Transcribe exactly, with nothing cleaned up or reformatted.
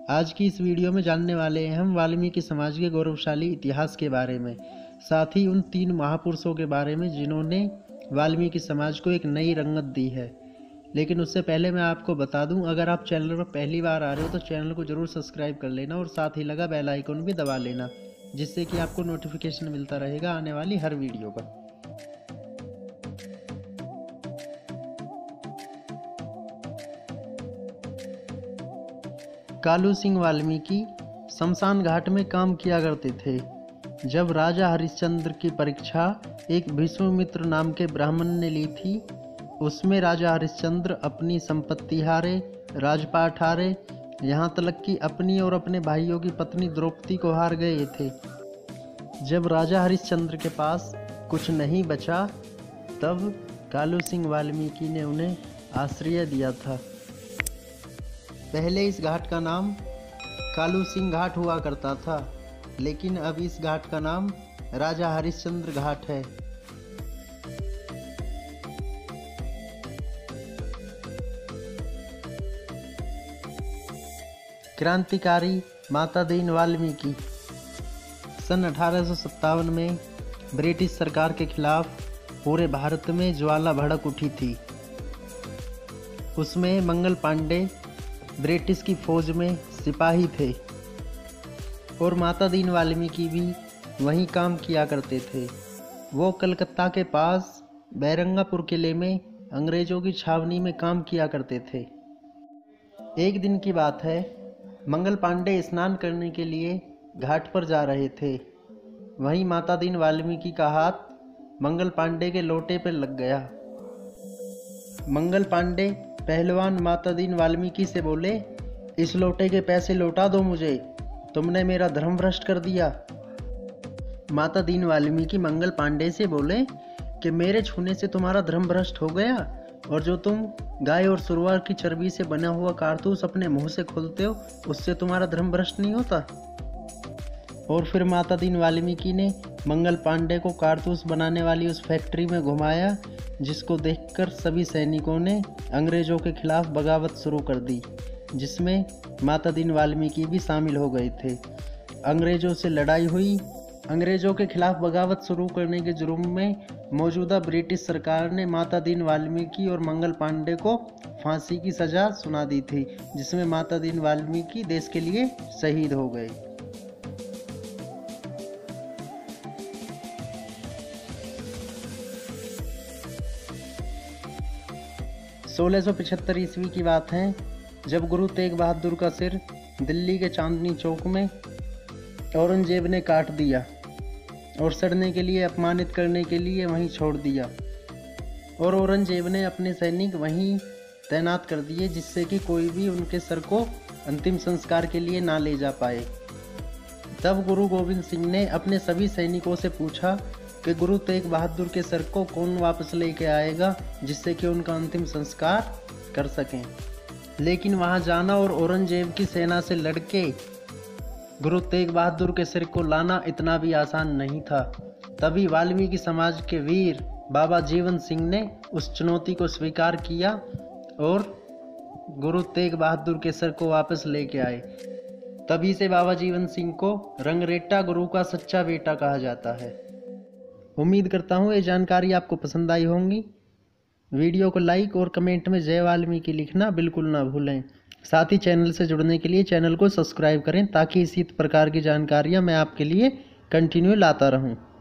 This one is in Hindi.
आज की इस वीडियो में जानने वाले हैं हम वाल्मीकि समाज के गौरवशाली इतिहास के बारे में, साथ ही उन तीन महापुरुषों के बारे में जिन्होंने वाल्मीकि समाज को एक नई रंगत दी है। लेकिन उससे पहले मैं आपको बता दूं, अगर आप चैनल पर पहली बार आ रहे हो तो चैनल को ज़रूर सब्सक्राइब कर लेना और साथ ही लगा बेल आइकन भी दबा लेना, जिससे कि आपको नोटिफिकेशन मिलता रहेगा आने वाली हर वीडियो का। कालू सिंह वाल्मीकि शमशान घाट में काम किया करते थे। जब राजा हरिश्चंद्र की परीक्षा एक विश्वामित्र नाम के ब्राह्मण ने ली थी, उसमें राजा हरिश्चंद्र अपनी संपत्ति हारे, राजपाट हारे, यहाँ तक कि अपनी और अपने भाइयों की पत्नी द्रौपदी को हार गए थे। जब राजा हरिश्चंद्र के पास कुछ नहीं बचा, तब कालू सिंह वाल्मीकि ने उन्हें आश्रय दिया था। पहले इस घाट का नाम कालू सिंह घाट हुआ करता था, लेकिन अब इस घाट का नाम राजा हरिश्चंद्र घाट है। क्रांतिकारी माता दीन वाल्मीकि सन अठारह सौ सत्तावन में ब्रिटिश सरकार के खिलाफ पूरे भारत में ज्वाला भड़क उठी थी। उसमें मंगल पांडे ब्रिटिश की फौज में सिपाही थे और माता दीन वाल्मीकि भी वहीं काम किया करते थे। वो कलकत्ता के पास बैरंगापुर किले में अंग्रेज़ों की छावनी में काम किया करते थे। एक दिन की बात है, मंगल पांडे स्नान करने के लिए घाट पर जा रहे थे। वहीं माता दीन वाल्मीकि का हाथ मंगल पांडे के लोटे पर लग गया। मंगल पांडे पहलवान माता दीन वाल्मीकि से बोले, इस लोटे के पैसे लौटा दो मुझे, तुमने मेरा धर्म भ्रष्ट कर दिया। माता दीन वाल्मीकि मंगल पांडे से बोले कि मेरे छूने से तुम्हारा धर्म भ्रष्ट हो गया, और जो तुम गाय और सुरवार की चर्बी से बना हुआ कारतूस अपने मुंह से खोलते हो, उससे तुम्हारा धर्म भ्रष्ट नहीं होता। और फिर माता दीन वाल्मीकि ने मंगल पांडे को कारतूस बनाने वाली उस फैक्ट्री में घुमाया, जिसको देखकर सभी सैनिकों ने अंग्रेज़ों के खिलाफ बगावत शुरू कर दी, जिसमें माता दीन वाल्मीकि भी शामिल हो गए थे। अंग्रेज़ों से लड़ाई हुई। अंग्रेज़ों के खिलाफ बगावत शुरू करने के जुर्म में मौजूदा ब्रिटिश सरकार ने माता दीन वाल्मीकि और मंगल पांडे को फांसी की सज़ा सुना दी थी, जिसमें माता दीन वाल्मीकि देश के लिए शहीद हो गए। सोलह सौ पचहत्तर ईस्वी की बात है, जब गुरु तेग बहादुर का सिर दिल्ली के चांदनी चौक में औरंगजेब ने काट दिया और सड़ने के लिए, अपमानित करने के लिए वहीं छोड़ दिया, और औरंगजेब ने अपने सैनिक वहीं तैनात कर दिए, जिससे कि कोई भी उनके सर को अंतिम संस्कार के लिए ना ले जा पाए। तब गुरु गोविंद सिंह ने अपने सभी सैनिकों से पूछा कि गुरु तेग बहादुर के सर को कौन वापस लेके आएगा, जिससे कि उनका अंतिम संस्कार कर सकें। लेकिन वहां जाना और औरंगजेब की सेना से लड़के गुरु तेग बहादुर के सिर को लाना इतना भी आसान नहीं था। तभी वाल्मीकि समाज के वीर बाबा जीवन सिंह ने उस चुनौती को स्वीकार किया और गुरु तेग बहादुर के सर को वापस लेके आए। तभी से बाबा जीवन सिंह को रंगरेटा गुरु का सच्चा बेटा कहा जाता है। उम्मीद करता हूँ ये जानकारी आपको पसंद आई होंगी। वीडियो को लाइक और कमेंट में जय वाल्मीकि लिखना बिल्कुल ना भूलें। साथ ही चैनल से जुड़ने के लिए चैनल को सब्सक्राइब करें, ताकि इसी प्रकार की जानकारियाँ मैं आपके लिए कंटिन्यू लाता रहूँ।